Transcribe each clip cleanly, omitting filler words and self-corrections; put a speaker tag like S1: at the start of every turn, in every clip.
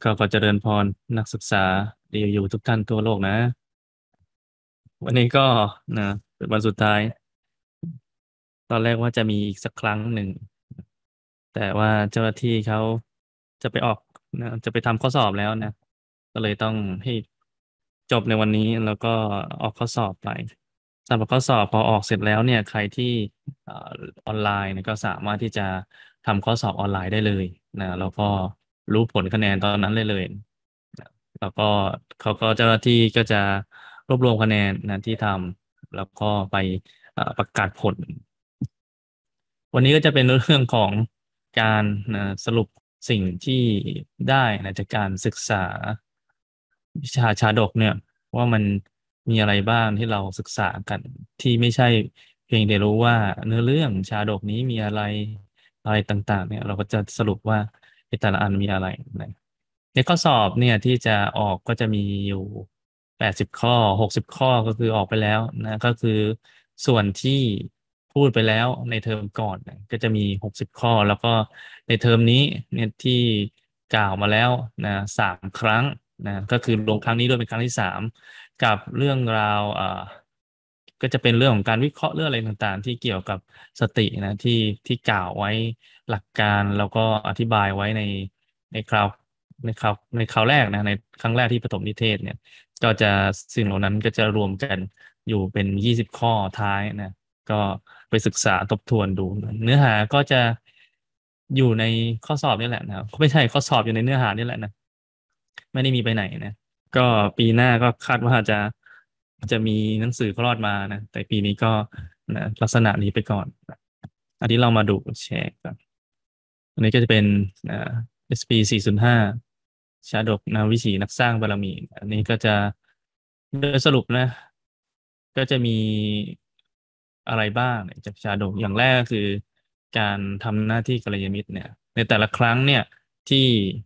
S1: ก็ขอเจริญพรนักศึกษาดีอยู่ทุกท่านทั่วโลกนะวันนี้ก็นะเป็นวันสุดท้ายตอนแรกว่าจะมีอีกสักครั้งหนึ่งแต่ว่าเจ้าหน้าที่เขาจะไปออกนะจะไปทำข้อสอบแล้วนะก็เลยต้องให้จบในวันนี้แล้วก็ออกข้อสอบไปสำหรับข้อสอบพอออกเสร็จแล้วเนี่ยใครที่เอ่อออนไลน์เนี่ยก็สามารถที่จะทำข้อสอบออนไลน์ได้เลยนะแล้วก็รู้ผลคะแนนตอนนั้นเลยนะ แล้วก็เจ้าหน้าที่ก็จะรวบรวมคะแนนนะที่ทำแล้วก็ไปประกาศผลวันนี้ก็จะเป็นเรื่องของการสรุปสิ่งที่ได้นะจากการศึกษาวิชาชาดกเนี่ยว่ามันมีอะไรบ้างที่เราศึกษากันที่ไม่ใช่เพียงแต่รู้ว่าเนื้อเรื่องชาดกนี้มีอะไรต่างๆเนี่ยเราก็จะสรุปว่าในแต่ละอันมีอะไรนะ ในข้อสอบเนี่ยที่จะออกก็จะมีอยู่80 ข้อ60 ข้อก็คือออกไปแล้วนะก็คือส่วนที่พูดไปแล้วในเทอมก่อนนะก็จะมี60 ข้อแล้วก็ในเทอมนี้เนี่ยที่กล่าวมาแล้วนะ3 ครั้งนะก็คือรวมครั้งนี้ด้วยเป็นครั้งที่3กับเรื่องราวก็จะเป็นเรื่องของการวิเคราะห์เรื่องอะไรต่างๆที่เกี่ยวกับสตินะที่กล่าวไว้หลักการแล้วก็อธิบายไว้ในคราวในคราวแรกนะในครั้งแรกที่ปฐมนิเทศเนี่ยก็จะสิ่งเหล่านั้นก็จะรวมกันอยู่เป็น20 ข้อท้ายนะก็ไปศึกษาทบทวนดูเนื้อหาก็จะอยู่ในข้อสอบนี่แหละนะครับไม่ใช่ข้อสอบอยู่ในเนื้อหานี่แหละนะไม่ได้มีไปไหนนะ ก็ปีหน้าก็คาดว่าจะมีหนังสือคลอดมานะแต่ปีนี้ก็นะลักษณะนี้ไปก่อนอันนี้เรามาดูแชร์กันอันนี้ก็จะเป็นอ่า SP 405ชาดกนาวิถีนักสร้างบารมีอันนี้ก็จะโดยสรุปนะก็จะมีอะไรบ้างเนี่ยจากชาดกอย่างแรกก็คือการทำหน้าที่กัลยาณมิตรเนี่ยในแต่ละครั้งเนี่ยที่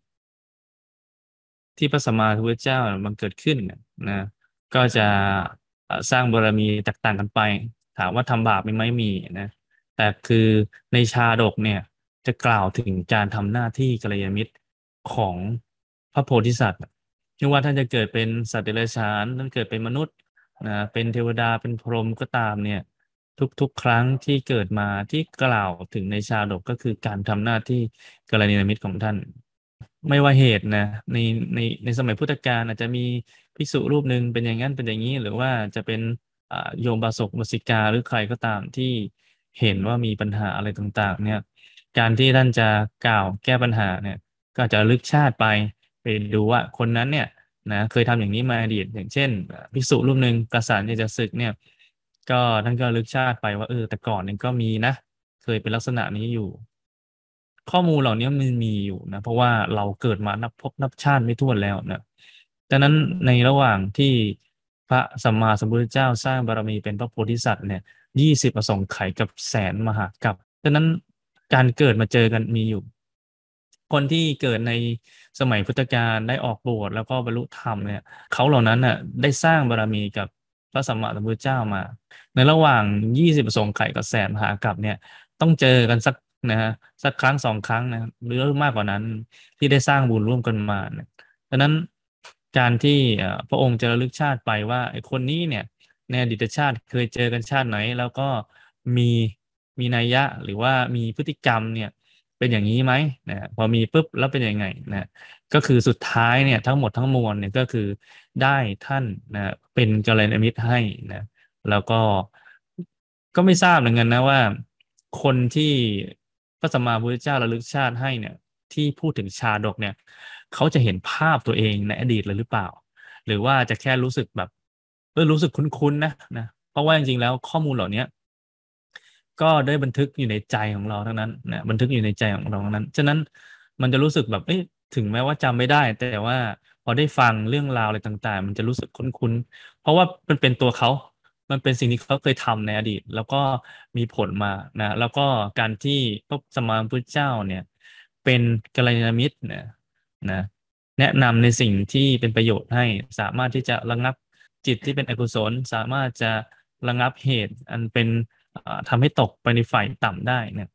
S1: ที่พระสัมมาสัมพุทธเจ้ามันเกิดขึ้นเนี่ยนะก็จะสร้างบารมีแตกต่างกันไปถามว่าทำบาปไหมมีนะแต่คือในชาดกเนี่ยจะกล่าวถึงการทำหน้าที่กัลยาณมิตรของพระโพธิสัตว์ไม่ว่าท่านจะเกิดเป็นสัตว์เดรัจฉานท่านเกิดเป็นมนุษย์นะเป็นเทวดาเป็นพรหมก็ตามเนี่ยทุกๆครั้งที่เกิดมาที่กล่าวถึงในชาดกก็คือการทำหน้าที่กัลยาณมิตรของท่าน ไม่ว่าเหตุนะในสมัยพุทธกาลอาจจะมีภิกษุรูปหนึ่งเป็นอย่างนั้นเป็นอย่างนี้หรือว่าจะเป็นโยมบาศกบาสิกาหรือใครก็ตามที่เห็นว่ามีปัญหาอะไรต่างๆเนี่ยการที่ท่านจะกล่าวแก้ปัญหาเนี่ยก็อาจจะระลึกชาติไปดูว่าคนนั้นเนี่ยนะเคยทำอย่างนี้มาอดีตอย่างเช่นภิกษุรูปหนึ่งกษัตริย์อยากจะศึกเนี่ยก็ท่านก็ระลึกชาติไปว่าแต่ก่อนเนี่ยก็มีนะเคยเป็นลักษณะนี้อยู่ ข้อมูลเหล่านี้มันมีอยู่นะเพราะว่าเราเกิดมานับพบนับชาติไม่ถ้วนแล้วนะดังนั้นในระหว่างที่พระสัมมาสัมพุทธเจ้าสร้างบารมีเป็นพระโพธิสัตว์เนี่ย20อสงไขยกับแสนมหากัปดังนั้นการเกิดมาเจอกันมีอยู่คนที่เกิดในสมัยพุทธกาลได้ออกบวชแล้วก็บรรลุธรรมเนี่ยเขาเหล่านั้นน่ะได้สร้างบารมีกับพระสัมมาสัมพุทธเจ้ามาในระหว่าง20อสงไขยกับแสนมหากัปเนี่ยต้องเจอกันนะฮะสักครั้ง2 ครั้งนะหรือมากกว่านั้นที่ได้สร้างบุญร่วมกันมาเนี่ยดังนั้นการที่พระองค์จะระลึกชาติไปว่าไอ้คนนี้เนี่ยในอดีตชาติเคยเจอกันชาติไหนแล้วก็มีมีนัยยะหรือว่ามีพฤติกรรมเนี่ยเป็นอย่างนี้ไหมนะพอมีปุ๊บแล้วเป็นยังไงนะก็คือสุดท้ายเนี่ยทั้งหมดทั้งมวลเนี่ยก็คือได้ท่านนะเป็นกัลยาณมิตรให้นะแล้วก็ไม่ทราบเหมือนกันนะว่าคนที่พระสัมมาสัมพุทธเจ้าระลึกชาติให้เนี่ยที่พูดถึงชาดกเนี่ยเขาจะเห็นภาพตัวเองในอดีตเลยหรือเปล่าหรือว่าจะแค่รู้สึกแบบรู้สึกคุ้นๆนะเพราะว่าจริงๆแล้วข้อมูลเหล่านี้ก็ได้บันทึกอยู่ในใจของเราทั้งนั้นนะบันทึกอยู่ในใจของเราทั้งนั้นฉะนั้นมันจะรู้สึกแบบถึงแม้ว่าจำไม่ได้แต่ว่าพอได้ฟังเรื่องราวอะไรต่างๆมันจะรู้สึกคุ้นๆเพราะว่ามันเป็นตัวเขา มันเป็นสิ่งที่เขาเคยทำในอดีตแล้วก็มีผลมานะแล้วก็การที่พระสัมมาสัมพุทธเจ้าเนี่ยเป็นกัลยาณมิตรนะแนะนำในสิ่งที่เป็นประโยชน์ให้สามารถที่จะระงับจิตที่เป็นอกุศลสามารถจะระงับเหตุอันเป็นทำให้ตกไปในฝ่ายต่ำได้เนี่ย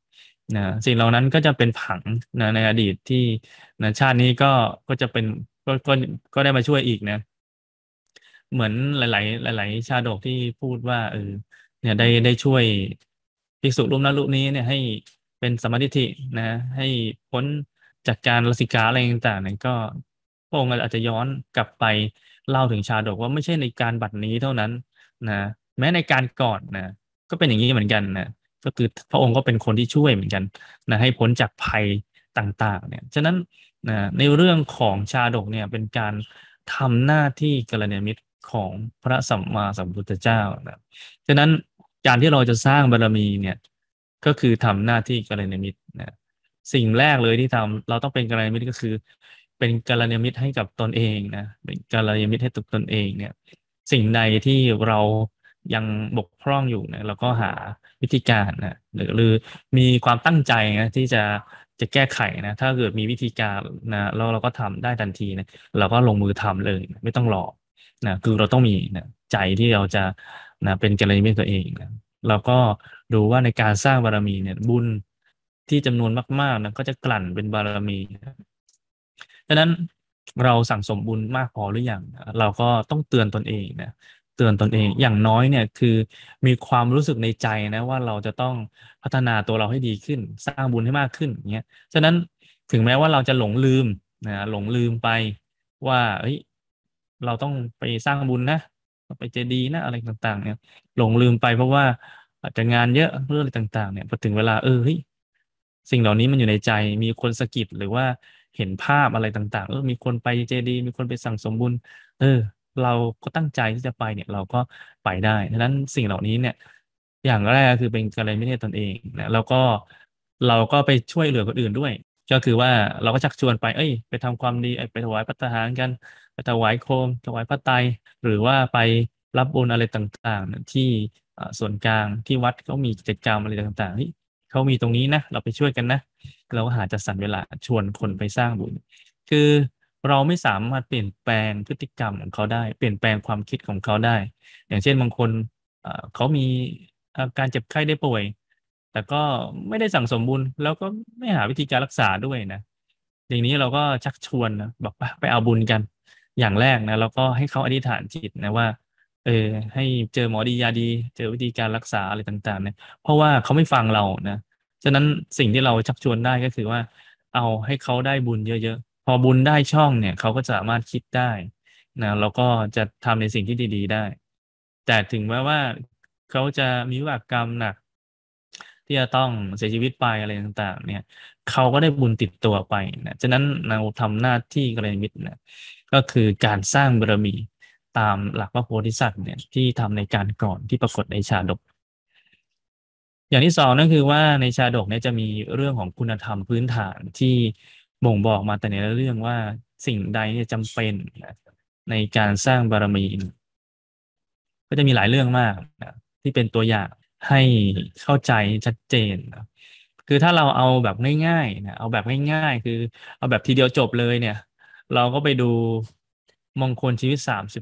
S1: นะสิ่งเหล่านั้นก็จะเป็นผังนะในอดีตที่นะชาตินี้ก็จะเป็นก็ได้มาช่วยอีกนะเหมือนหลายชาดกที่พูดว่าเนี่ยได้ช่วยภิกษุรูปนั้นรูปนี้เนี่ยให้เป็นสัมมาทิฏฐินะให้พ้นจากการลสิกขาอะไรต่างๆเนี่ยก็พระองค์อาจจะย้อนกลับไปเล่าถึงชาดกว่าไม่ใช่ในการบัดนี้เท่านั้นนะแม้ในการก่อนนะก็เป็นอย่างนี้เหมือนกันนะก็คือพระองค์ก็เป็นคนที่ช่วยเหมือนกันนะให้พ้นจากภัยต่างๆเนี่ยฉะนั้นนะในเรื่องของชาดกเนี่ยเป็นการทำหน้าที่กัลยาณมิตรของพระสัมมาสัมพุทธเจ้านะฉะนั้นการที่เราจะสร้างบารมีเนี่ยก็คือทำหน้าที่กัลยาณมิตรนะสิ่งแรกเลยที่ทำเราต้องเป็นกัลยาณมิตรก็คือเป็นกัลยาณมิตรให้กับตนเองนะเป็นกัลยาณมิตรให้ตนเองเนี่ยสิ่งใดที่เรายังบกพร่องอยู่เนี่ยเราก็หาวิธีการนะหรือมีความตั้งใจนะที่จะแก้ไขนะถ้าเกิดมีวิธีการนะเราก็ทำได้ทันทีนะเราก็ลงมือทำเลยนะไม่ต้องรอนะคือเราต้องมีนะใจที่เราจะนะเป็นกัลยาณมิตรตัวเองนะเราก็ดูว่าในการสร้างบารมีเนี่ยบุญที่จำนวนมากๆนะก็จะกลั่นเป็นบารมีนะฉะนั้นเราสั่งสมบุญมากพอหรือยังเราก็ต้องเตือนตนเองนะเตือนตนเองอย่างน้อยเนี่ยคือมีความรู้สึกในใจนะว่าเราจะต้องพัฒนาตัวเราให้ดีขึ้นสร้างบุญให้มากขึ้นอย่างเงี้ยฉะนั้นถึงแม้ว่าเราจะหลงลืมนะหลงลืมไปว่าเฮ้ยเราต้องไปสร้างบุญนะไปเจดีย์นะอะไรต่างๆเนี่ยหลงลืมไปเพราะว่าอาจจะงานเยอะเรื่องอะไรต่างๆเนี่ยพอถึงเวลาเฮ้ยสิ่งเหล่านี้มันอยู่ในใจมีคนสะกิดหรือว่าเห็นภาพอะไรต่างๆมีคนไปเจดีย์มีคนไปสั่งสมบุญเออเราก็ตั้งใจที่จะไปเนี่ยเราก็ไปได้ดังนั้นสิ่งเหล่านี้เนี่ยอย่างแรกคือเป็นกัลยาณมิตรในตนเองนะแล้วก็เราก็ไปช่วยเหลือคนอื่นด้วยก็คือว่าเราก็ชักชวนไปไปทำความดีไปถวายภัตตาหารกันไปถวายโคมถวายพระไตรหรือว่าไปรับบุญอะไรต่างๆเนี่ยที่ส่วนกลางที่วัดเขามีกิจกรรมอะไรต่างๆเฮ้ยเขามีตรงนี้นะเราไปช่วยกันนะเราก็หาจัดสรรเวลาชวนคนไปสร้างบุญคือเราไม่สามารถเปลี่ยนแปลงพฤติกรรมของเขาได้เปลี่ยนแปลงความคิดของเขาได้อย่างเช่นบางคนเขามีอาการเจ็บไข้ได้ป่วยแต่ก็ไม่ได้สั่งสมบุญแล้วก็ไม่หาวิธีการรักษาด้วยนะอย่างนี้เราก็ชักชวนนะบอกไปเอาบุญกันอย่างแรกนะแล้วก็ให้เขาอธิษฐานจิตนะว่าเออให้เจอหมอดียาดีเจอวิธีการรักษาอะไรต่างๆเนี่ยเพราะว่าเขาไม่ฟังเรานะฉะนั้นสิ่งที่เราชักชวนได้ก็คือว่าเอาให้เขาได้บุญเยอะๆพอบุญได้ช่องเนี่ยเขาก็สามารถคิดได้นะแล้วก็จะทำในสิ่งที่ดีๆได้แต่ถึงแม้ว่าเขาจะมีวิบากกรรมหนักที่จะต้องเสียชีวิตไปอะไรต่างๆเนี่ยเขาก็ได้บุญติดตัวไปนะฉะนั้นเราทำหน้าที่กัลยาณมิตรนะก็คือการสร้างบารมีตามหลักพระโพธิสัตว์เนี่ยที่ทำในการก่อนที่ปรากฏในชาดกอย่างที่สองนั่นคือว่าในชาดกเนี่ยจะมีเรื่องของคุณธรรมพื้นฐานที่บ่งบอกมาแต่ในเรื่องว่าสิ่งใดเนี่ยจำเป็นนะในการสร้างบารมี ก็จะมีหลายเรื่องมากนะที่เป็นตัวอย่างให้เข้าใจชัดเจนนะคือถ้าเราเอาแบบง่ายๆนะเอาแบบง่ายๆคือเอาแบบทีเดียวจบเลยเนี่ยเราก็ไปดูมงคลชีวิต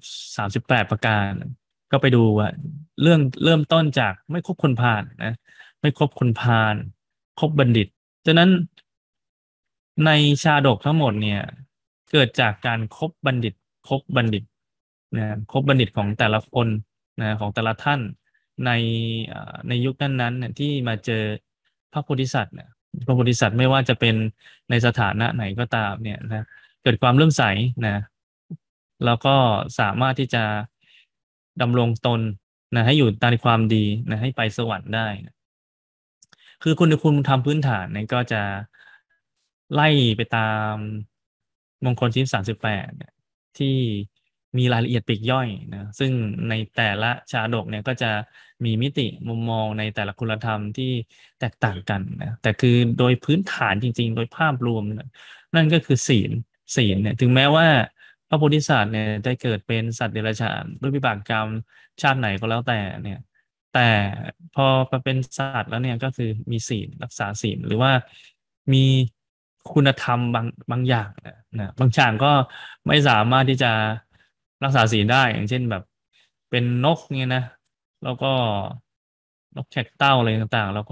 S1: 38ประการก็ไปดูว่าเรื่องเริ่มต้นจากไม่คบคนพาลนะไม่คบคนพาลคบบัณฑิตฉะนั้นในชาดกทั้งหมดเนี่ยเกิดจากการคบบัณฑิตนะคบบัณฑิตของแต่ละคนนะของแต่ละท่านในในยุคนั้นๆเนี่ยที่มาเจอพระโพธิสัตว์เนี่ยพระโพธิสัตว์ไม่ว่าจะเป็นในสถานะไหนก็ตามเนี่ยนะเกิดความเลื่อมใสนะแล้วก็สามารถที่จะดำรงตนนะให้อยู่ตามความดีนะให้ไปสวรรค์ได้นะ คือคุณธรรมพื้นฐานเนี่ยก็จะไล่ไปตามมงคลชีพ38เนี่ยที่มีรายละเอียดปลีกย่อยนะซึ่งในแต่ละชาดกเนี่ยก็จะมีมิติมุมมองในแต่ละคุณธรรมที่แตกต่างกันนะแต่คือโดยพื้นฐานจริงๆโดยภาพรวมเนี่ยนั่นก็คือศีลเนี่ยถึงแม้ว่าพระโพธิสัตว์เนี่ยได้เกิดเป็นสัตว์เดรัจฉานด้วยวิบากกรรมชาติไหนก็แล้วแต่เนี่ย แต่พอมาเป็นสัตว์แล้วเนี่ยก็คือมีศีลรักษาศีลหรือว่ามีคุณธรรมบางอย่างนะบางอย่างก็ไม่สามารถที่จะรักษาศีลได้อย่างเช่นแบบเป็นนกเนี่ยนะแล้วก็นกแขกเต้าอะไรต่างๆแล้วก็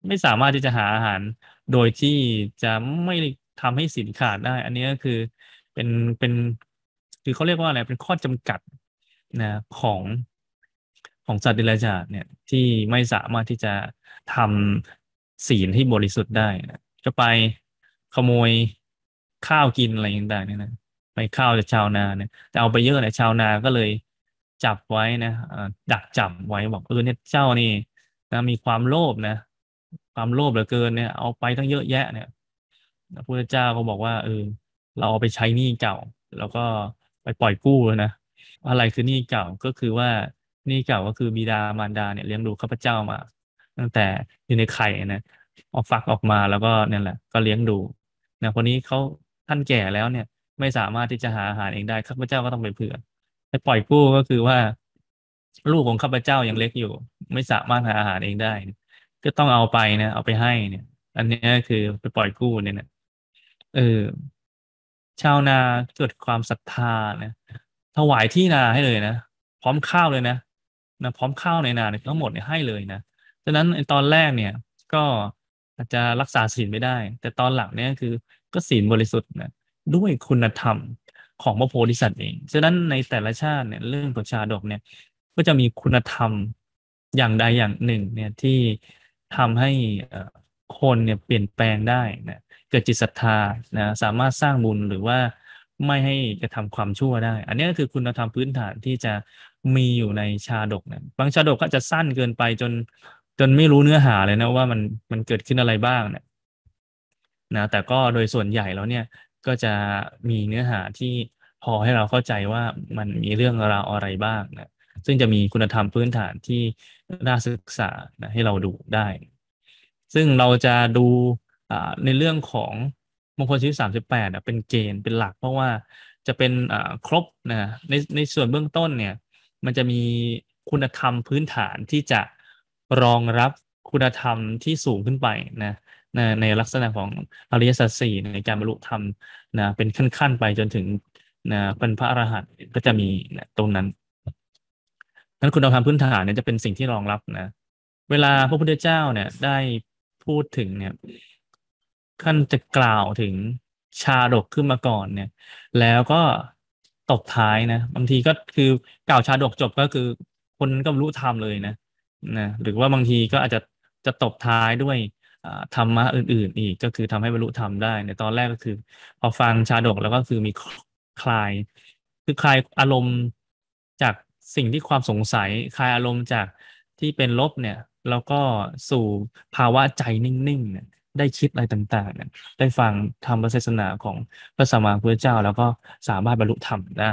S1: ไม่สามารถที่จะหาอาหารโดยที่จะไม่ทำให้ศีลขาดได้อันนี้ก็คือเป็นเป็นคือเขาเรียกว่าอะไรเป็นข้อจำกัดนะของสัตว์เดรัจฉานเนี่ยที่ไม่สามารถที่จะทำศีลให้บริสุทธิ์ได้นะก็ไปขโมยข้าวกินอะไรต่างๆเนี่ยนะไปข้าวจากชาวนาเนี่ยแต่เอาไปเยอะเลยชาวนาก็เลยจับไว้นะดักจับไว้บอกเนี่ยเจ้านี่นะมีความโลภนะความโลภเหลือเกินเนี่ยเอาไปตั้งเยอะแยะเนี่ยพระพุทธเจ้าก็บอกว่าเราเอาไปใช้หนี้เก่าแล้วก็ไปปล่อยกู้แล้วนะอะไรคือหนี้เก่าก็คือว่าหนี้เก่าก็คือบิดามารดาเนี่ยเลี้ยงดูข้าพเจ้ามาตั้งแต่อยู่ในไข่นะออกฟักออกมาแล้วก็เนี่ยแหละก็เลี้ยงดูนะคนนี้เขาท่านแก่แล้วเนี่ยไม่สามารถที่จะหาอาหารเองได้ข้าพเจ้าก็ต้องไปเผื่อไปปล่อยกู้ก็คือว่าลูกของข้าพเจ้ายังเล็กอยู่ไม่สามารถหาอาหารเองได้ก็ต้องเอาไปนะเอาไปให้เนี่ยอันนี้คือไปปล่อยกู้เนี่ยนะเออ ชาวนาเกิดความศรัทธานะถวายที่นาให้เลยนะพร้อมข้าวเลยนะพร้อมข้าวในนาเนี่ยทั้งหมดเนี่ยให้เลยนะฉะนั้นไอ้ตอนแรกเนี่ยก็อาจจะรักษาศีลไม่ได้แต่ตอนหลังเนี่ยคือก็ศีลบริสุทธิ์นะด้วยคุณธรรมของพระโพธิสัตว์เองฉะนั้นในแต่ละชาติเนี่ยเรื่องของชาดกเนี่ยก็จะมีคุณธรรมอย่างใดอย่างหนึ่งเนี่ยที่ทำให้เอ่อคนเนี่ยเปลี่ยนแปลงได้นะ เกิดจิตศรัทธานะสามารถสร้างบุญหรือว่าไม่ให้กระทำความชั่วได้อันนี้ก็คือคุณธรรมพื้นฐานที่จะมีอยู่ในชาดกนะบางชาดกก็จะสั้นเกินไปจนไม่รู้เนื้อหาเลยนะว่ามันเกิดขึ้นอะไรบ้างเนี่ยนะแต่ก็โดยส่วนใหญ่แล้วเนี่ยก็จะมีเนื้อหาที่พอให้เราเข้าใจว่ามันมีเรื่องราวอะไรบ้างนะซึ่งจะมีคุณธรรมพื้นฐานที่น่าศึกษานะให้เราดูได้ซึ่งเราจะดู อ่าในเรื่องของมงคลชีวิต38เป็นเกณฑ์เป็นหลักเพราะว่าจะเป็นครบนะในส่วนเบื้องต้นเนี่ยมันจะมีคุณธรรมพื้นฐานที่จะรองรับคุณธรรมที่สูงขึ้นไปนะในลักษณะของอริยสัจสี่ในการบรรลุธรรมนะเป็นขั้นๆไปจนถึงนะเป็นพระอรหันต์ก็จะมีนะตรงนั้นนั้นคุณธรรมพื้นฐานเนี่ยจะเป็นสิ่งที่รองรับนะเวลาพระพุทธเจ้าเนี่ยได้พูดถึงเนี่ย ท่านจะกล่าวถึงชาดกขึ้นมาก่อนเนี่ยแล้วก็ตบท้ายนะบางทีก็คือกล่าวชาดกจบก็คือคนนั้นก็บรรลุธรรมเลยนะหรือว่าบางทีก็อาจจะตบท้ายด้วยธรรมะอื่นๆอีกก็คือทำให้บรรลุธรรมได้ในตอนแรกก็คือพอฟังชาดกแล้วก็คือมีคลายคือคลายอารมณ์จากสิ่งที่ความสงสัยคลายอารมณ์จากที่เป็นลบเนี่ยแล้วก็สู่ภาวะใจนิ่งๆเนี่ย ได้คิดอะไรต่างๆเนี่ยได้ฟังธรรมเทศนาของพระสัมมาสัมพุทธเจ้าแล้วก็สามารถบรรลุธรรมได้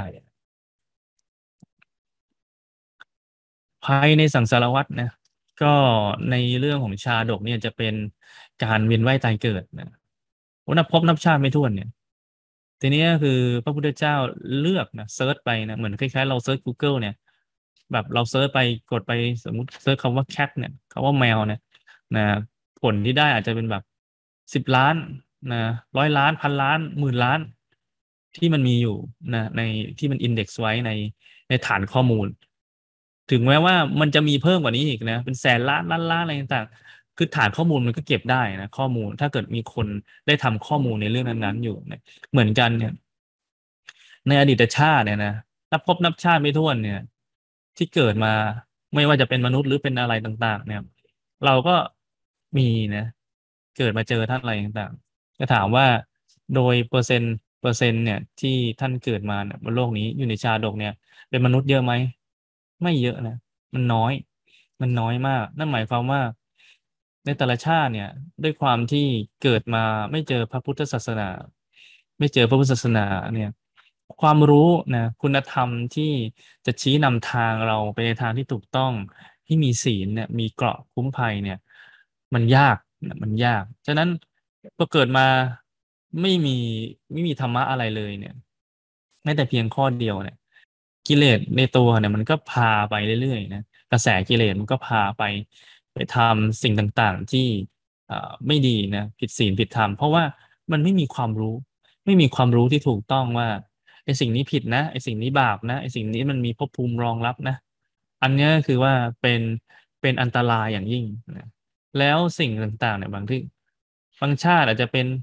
S1: ภายในสังสารวัฏนะก็ในเรื่องของชาดกเนี่ยจะเป็นการเวียนว่ายตายเกิดนะนับพบนับชาติไม่ถ้วนเนี่ยทีนี้ก็คือพระพุทธเจ้าเลือกนะเซิร์ชไปนะเหมือนคล้ายๆเราเซิร์ช Google เนี่ยแบบเราเซิร์ชไปกดไปสมมุติเซิร์ชคำว่าแคทเนี่ยคำว่าแมวเนี่ยนะผลที่ได้อาจจะเป็นแบบ10 ล้านนะ100 ล้าน1,000 ล้าน10,000 ล้านที่มันมีอยู่นะในที่มันอินเด็กซ์ไว้ในฐานข้อมูลถึงแม้ว่ามันจะมีเพิ่มกว่านี้อีกนะเป็นแสนล้านล้านล้านอะไรต่างๆคือฐานข้อมูลมันก็เก็บได้นะข้อมูลถ้าเกิดมีคนได้ทำข้อมูลในเรื่องนั้นๆอยู่เนี่ยเหมือนกันเนี่ยในอดีตชาติเนี่ยนะนับพบนับชาติไม่ถ้วนเนี่ยที่เกิดมาไม่ว่าจะเป็นมนุษย์หรือเป็นอะไรต่างๆเนี่ยเราก็มีนะเกิดมาเจอท่านอะไรต่างๆจะถามว่าโดยเปอร์เซ็นต์เนี่ยที่ท่านเกิดมาเนี่ยบนโลกนี้อยู่ในชาดกเนี่ยเป็นมนุษย์เยอะไหมไม่เยอะนะ มันน้อยมันน้อยมาก นั่นหมายความว่าในแต่ละชาติเนี่ยด้วยความที่เกิดมาไม่เจอพระพุทธศาสนาไม่เจอพระพุทธศาสนาเนี่ยความรู้นะคุณธรรมที่จะชี้นำทางเราไปในทางที่ถูกต้องที่มีศีลเนี่ยมีเกราะคุ้มภัยเนี่ยมันยากนะมันยากฉะนั้นพอเกิดมาไม่มีไม่มีธรรมะอะไรเลยเนี่ยแม้แต่เพียงข้อเดียวเนี่ย กิเลสในตัวเนี่ยมันก็พาไปเรื่อยๆนะกระแสกิเลสมันก็พาไปทำสิ่งต่างๆที่ไม่ดีนะผิดศีลผิดธรรมเพราะว่ามันไม่มีความรู้ไม่มีความรู้ที่ถูกต้องว่าไอ้สิ่งนี้ผิดนะไอ้สิ่งนี้บาปนะไอ้สิ่งนี้มันมีภพภูมิรองรับนะอันเนี้ยคือว่าเป็นอันตรายอย่างยิ่งนะแล้วสิ่งต่างๆเนี่ยบางชาติอาจจะ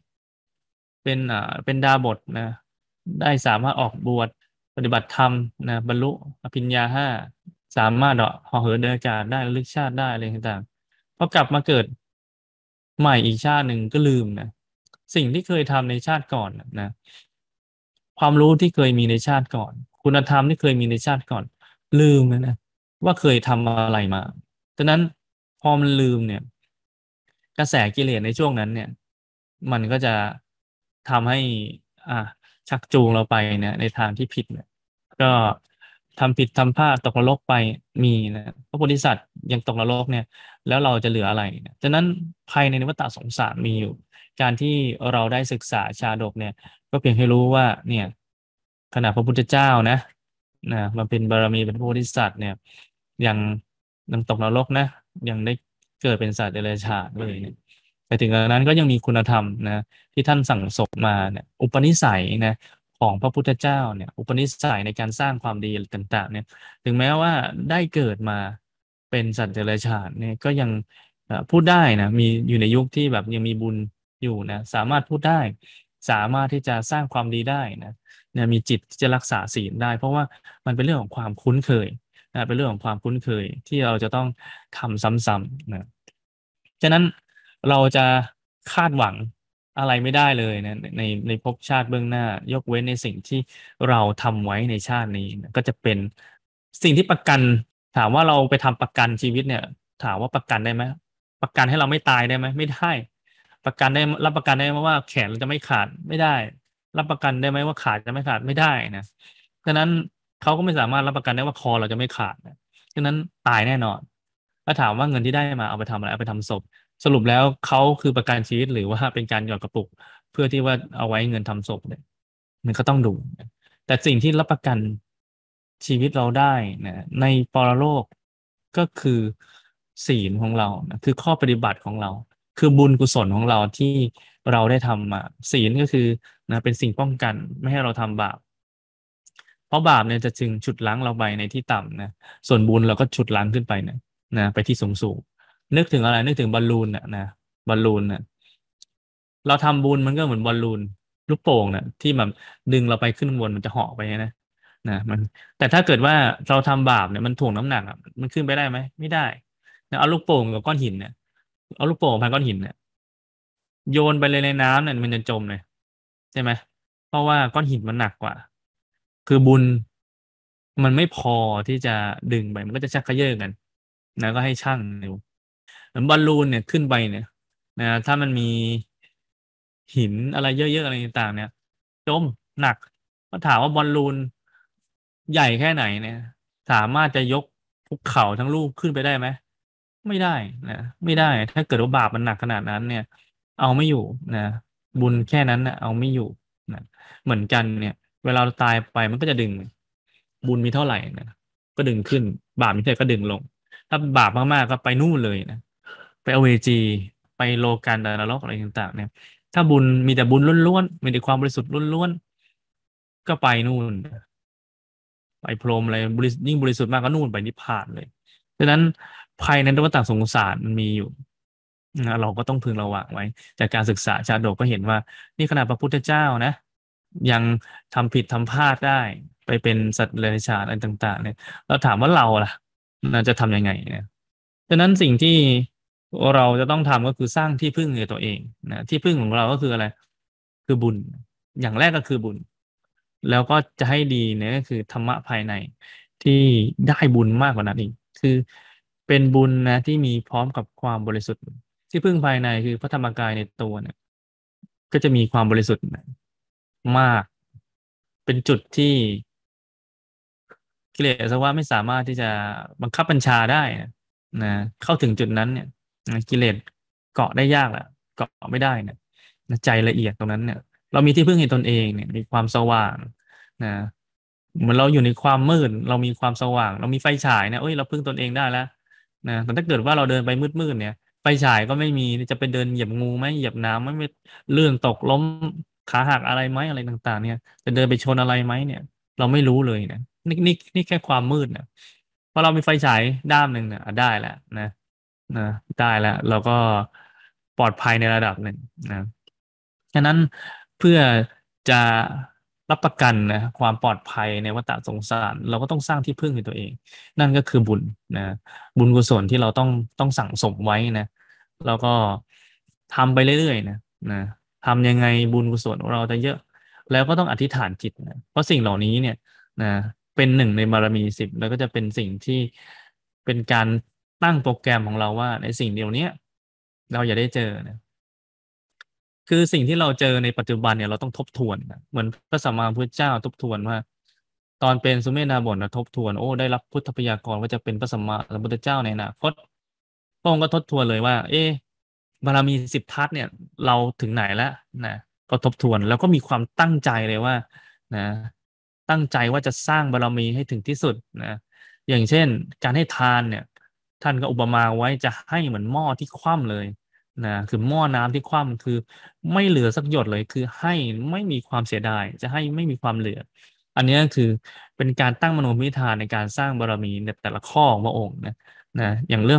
S1: เป็นดาบสนะได้สามารถออกบวชปฏิบัติธรรมนะบรรลุอภิญญาห้าสามารถเหาะเหินเดินอากาศได้ระลึกชาติได้อะไรต่างๆพอกลับมาเกิดใหม่อีกชาติหนึ่งก็ลืมนะสิ่งที่เคยทำในชาติก่อนนะความรู้ที่เคยมีในชาติก่อนคุณธรรมที่เคยมีในชาติก่อนลืมนะว่าเคยทำอะไรมาฉะนั้นพอมันลืมเนี่ย กระแสกิเลสในช่วงนั้นเนี่ยมันก็จะทำให้อ่าชักจูงเราไปเนี่ยในทางที่ผิดเนี่ยก็ทำผิดทำพลาดตกนรกไปมีนะพระโพธิสัตว์ยังตกนรกเนี่ยแล้วเราจะเหลืออะไรเนี่ยฉะนั้นภัยในวัฏฏะสงสารมีอยู่การที่เราได้ศึกษาชาดกเนี่ยก็เพียงให้รู้ว่าเนี่ยขณะพระพุทธเจ้านะมันเป็นบารมีเป็นพระโพธิสัตว์เนี่ยยังยังตกนรกนะยังได้เกิดเป็นสัตว์เดรัจฉานเลยเนี่ยแต่ถึงกระนั้นก็ยังมีคุณธรรมนะที่ท่านสั่งสมมาเนี่ยอุปนิสัยนะของพระพุทธเจ้าเนี่ยอุปนิสัยในการสร้างความดีต่างๆเนี่ยถึงแม้ว่าได้เกิดมาเป็นสัตว์เดรัจฉานเนี่ยก็ยังพูดได้นะมีอยู่ในยุคที่แบบยังมีบุญอยู่นะสามารถพูดได้สามารถที่จะสร้างความดีได้นะมีจิตที่จะรักษาศีลได้เพราะว่ามันเป็นเรื่องของความคุ้นเคยเป็นเรื่องของความคุ้นเคยที่เราจะต้องทำซ้ำๆนะฉะนั้นเราจะคาดหวังอะไรไม่ได้เลยนะในภพชาติเบื้องหน้ายกเว้นในสิ่งที่เราทำไว้ในชาตินี้นะก็จะเป็นสิ่งที่ประกันถามว่าเราไปทำประกันชีวิตเนี่ยถามว่าประกันได้ไหมประกันให้เราไม่ตายได้ไหมไม่ได้ประกันได้รับประกันได้ไหมว่าแขนเราจะไม่ขาดไม่ได้รับประกันได้ไหมว่าขาจะไม่ขาดไม่ได้นะฉะนั้นเขาก็ไม่สามารถรับประกันได้ว่าคอเราจะไม่ขาดนะฉะนั้นตายแน่นอนถ้าถามว่าเงินที่ได้มาเอาไปทำอะไรเอาไปทำศพ สรุปแล้วเขาคือประกันชีวิตหรือว่าเป็นการหยอดกระปุกเพื่อที่ว่าเอาไว้เงินทำศพเนี่ยมันก็ต้องดูแต่สิ่งที่รับประกันชีวิตเราได้นะในปรโลกก็คือศีลของเรานะคือข้อปฏิบัติของเราคือบุญกุศลของเราที่เราได้ทำมาศีลก็คือนะเป็นสิ่งป้องกันไม่ให้เราทำบาปเพราะบาปเนี่ยจะจึงฉุดรั้งเราไปในที่ต่ำนะส่วนบุญเราก็ฉุดรั้งขึ้นไปนะไปที่สูงสูง นึกถึงอะไรนึกถึงบอลลูนนะบอลลูนเราทำบุญมันก็เหมือนบอลลูนลูกโป่งที่แบบดึงเราไปขึ้นบนมันจะเหาะไปนะมันแต่ถ้าเกิดว่าเราทำบาปเนี่ยมันถ่วงน้ำหนักมันขึ้นไปได้ไหมไม่ได้นะเอาลูกโป่งกับก้อนหินเนี่ยเอาลูกโป่งพันก้อนหินเนี่ยโยนไปเลยในน้ำเนี่ยมันจะจมเลยใช่ไหมเพราะว่าก้อนหินมันหนักกว่าคือบุญมันไม่พอที่จะดึงไปมันก็จะชักเขย่อกันนะก็ให้ช่างดู เหมือนบอลลูนเนี่ยขึ้นไปเนี่ยนะถ้ามันมีหินอะไรเยอะๆอะไรต่างๆเนี่ยจมหนักก็ถามว่าบอลลูนใหญ่แค่ไหนเนี่ยสามารถจะยกภูเขาทั้งลูกขึ้นไปได้ไหมไม่ได้นะไม่ได้ถ้าเกิดว่าบาปมันหนักขนาดนั้นเนี่ยเอาไม่อยู่นะบุญแค่นั้นนะเอาไม่อยู่นะเหมือนกันเนี่ยเวลาเราตายไปมันก็จะดึงบุญมีเท่าไหร่นะก็ดึงขึ้นบาปมีเท่าไหร่ก็ดึงลง ถ้าบาปมากๆก็ไปนู่นเลยนะไปอเวจีไปโลกันดารนรกอะไรต่างๆเนี่ยถ้าบุญมีแต่บุญล้วนๆมีแต่ความบริสุทธิ์ล้วนๆก็ไปนู่นไปพรหมอะไรยิ่งบริสุทธิ์มากก็นู่นไปนิพพานเลยดังนั้นภัยในวัฏสงสารมันมีอยู่นะเราก็ต้องพึงระวังไว้จากการศึกษาชาดกก็เห็นว่านี่ขนาดพระพุทธเจ้านะยังทำผิดทำพลาดได้ไปเป็นสัตว์เดรัจฉานอะไรต่างๆเนี่ยเราถามว่าเราล่ะเราจะทำยังไงเนี่ย ดังนั้นสิ่งที่เราจะต้องทำก็คือสร้างที่พึ่งในตัวเองนะที่พึ่งของเราก็คืออะไรคือบุญอย่างแรกก็คือบุญแล้วก็จะให้ดีเนี่ยก็คือธรรมะภายในที่ได้บุญมากกว่านั้นอีกคือเป็นบุญนะที่มีพร้อมกับความบริสุทธิ์ที่พึ่งภายในคือพระธรรมกายในตัวเนี่ยก็จะมีความบริสุทธิ์มากเป็นจุดที่ กิเลสอาสวะไม่สามารถที่จะบังคับบัญชาได้นะเข้าถึงจุดนั้นเนี่ยนะกิเลสเกาะได้ยากแหละเกาะไม่ได้นะใจละเอียดตรงนั้นเนี่ยเรามีที่พึ่งในตนเองเนี่ยมีความสว่างนะเหมือนเราอยู่ในความมืดเรามีความสว่างเรามีไฟฉายนะเอ้ยเราพึ่งตนเองได้แล้วนะแต่ถ้าเกิดว่าเราเดินไปมืดๆเนี่ยไฟฉายก็ไม่มีจะไปเดินเหยียบงูไหมเหยียบน้ำไหมไม่ลื่นตกล้มขาหักอะไรไหมอะไรต่างๆเนี่ยจะเดินไปชนอะไรไหมเนี่ยเราไม่รู้เลยนะ นี่แค่ความมืดนะพอเรามีไฟฉายด้ามหนึ่งเนี่ยได้แหละนะนะได้แล้วเราก็ปลอดภัยในระดับหนึ่งนะฉะนั้นเพื่อจะรับประกันนะความปลอดภัยในวัฏสงสารเราก็ต้องสร้างที่พึ่งในตัวเองนั่นก็คือบุญนะบุญกุศลที่เราต้องสั่งสมไว้นะแล้วก็ทำไปเรื่อยๆนะทำยังไงบุญกุศลของเราจะเยอะแล้วก็ต้องอธิษฐานจิตนะเพราะสิ่งเหล่านี้เนี่ยนะเป็นหนึ่งในบารมี10แล้วก็จะเป็นสิ่งที่เป็นการตั้งโปรแกรมของเราว่าในสิ่งเดียวเนี้ยเราอย่าได้เจอนะ คือสิ่งที่เราเจอในปัจจุบันเนี่ยเราต้องทบทวนนะเหมือนพระสัมมาสัมพุทธเจ้าทบทวนว่าตอนเป็นสุเมธาบถนะทบทวนโอ้ได้รับพุทธพยากรณ์ว่าจะเป็นพระสัมมาสัมพุทธเจ้าในอนาคตพระองค์ก็ทบทวนเลยว่าเอ๊ะบารมี10 ทัศน์เนี่ยเราถึงไหนแล้วนะก็ทบทวนแล้วก็มีความตั้งใจเลยว่านะตั้งใจว่าจะสร้างบารมีให้ถึงที่สุดนะอย่างเช่นการให้ทานเนี่ยท่านก็อุปมาไว้จะให้เหมือนหม้อที่คว่ำเลย นะคือหม้อน้ำที่คว่ำคือไม่เหลือสักหยดเลยคือให้ไม่มีความเสียดายจะให้ไม่มีความเหลืออันนี้คือเป็นการตั้งมโนมิทานในการสร้างบารมีในแต่ละข้อของพระองค์นะอย่างเรื่อง